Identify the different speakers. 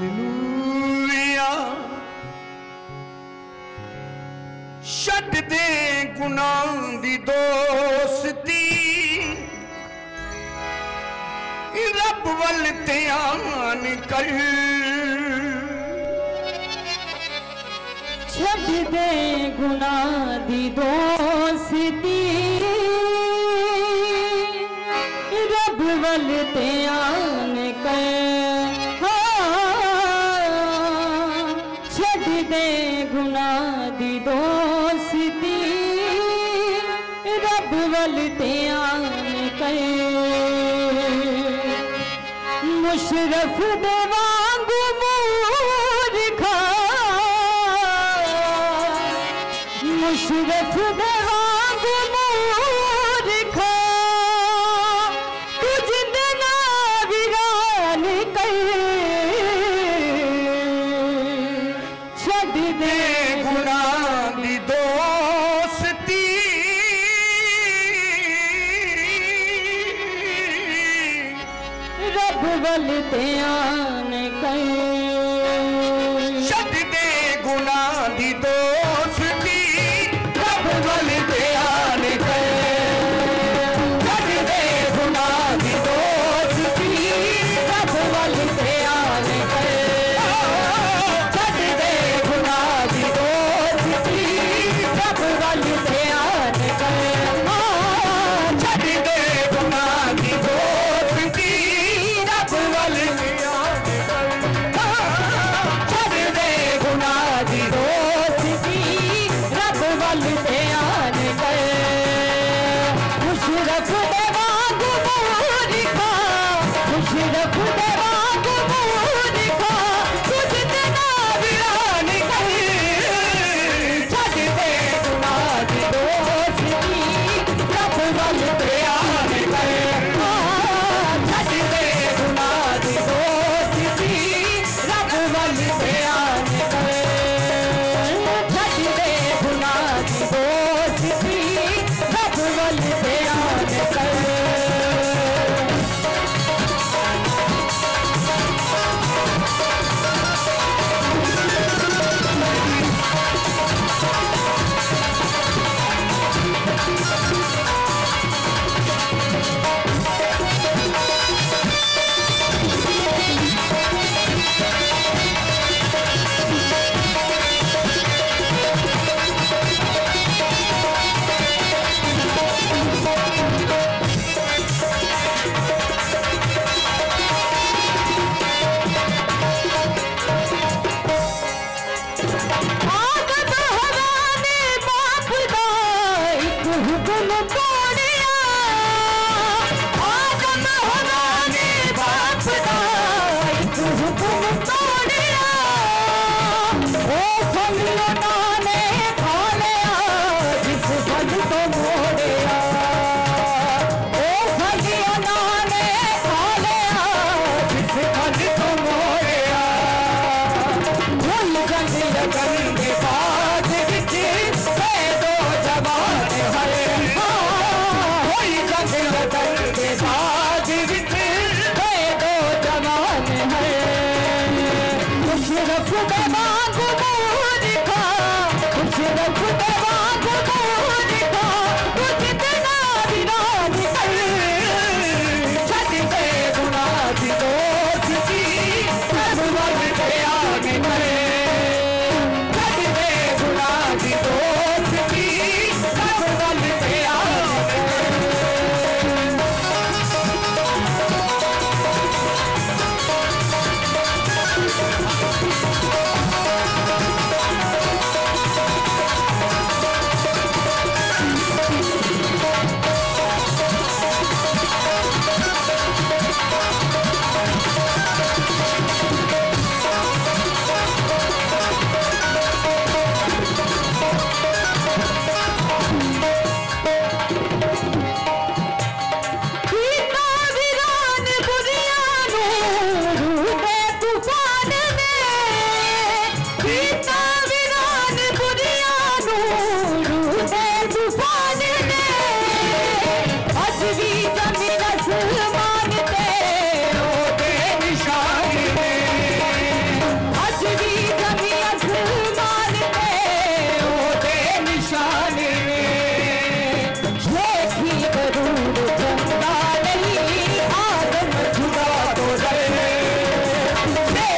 Speaker 1: hallelujah छड्ड दे गुनाह दी दोस्ती रब वल ध्यान कर
Speaker 2: छड्ड दे गुनाह दी दोस्ती रब वल ध्यान कर छड्ड दे गुनाह दी दोस्ती रब वल ध्यान कर मुशरफ दे वांगू मूर्खा मुशरफ दे वांगू मूर्खा तुझ देना वीरान कर छड्ड दे
Speaker 1: गुनाह दी दोस्ती
Speaker 2: रब वल ध्यान कर
Speaker 1: छड्ड दे गुनाह दी दोस्ती रब वल ध्यान कर छड्ड दे गुनाह दी दोस्ती रब वल ध्यान कर छड्ड दे गुनाह दी दोस्ती रब वल ध्यान कर छड्ड दे गुनाह दी दोस्ती रब वल ध्यान कर छड्ड दे गुनाह दी दोस्ती रब वल ध्यान कर मुशरफ दे वांगू मूर्खा मुशरफ दे वांगू मूर्खा तुझ ते ना वीरान कर छड्ड दे गुनाह दी दोस्ती रब वल ध्यान कर छड्ड दे गुनाह दी दोस्ती रब वल ध्यान कर छड्ड दे गुनाह दी दोस्ती रब वल ध्यान कर आदम हवा ने बाप दा एक हुक्म तोड़िया आदम हवा ने बाप दा एक हुक्म तोड़िया ओ फल उन्हों ने खा लिया जिस फल तो मोड़िया ओ फल उन्हों ने खा लिया जिस फल तो मोड़िया भूल जंग लगन के बाद विच दो जवान हरे भूल जंग लगन के बाद विच दो जवान हरे मुशरफ दे वांगू मूर्खा मुशरफ दे वांगू मूर्खा तुझ ते ना वीरान कर छड्ड दे गुनाह दी दोस्ती रब वल ध्यान कर छड्ड दे गुनाह दी दोस्ती रब वल ध्यान कर दे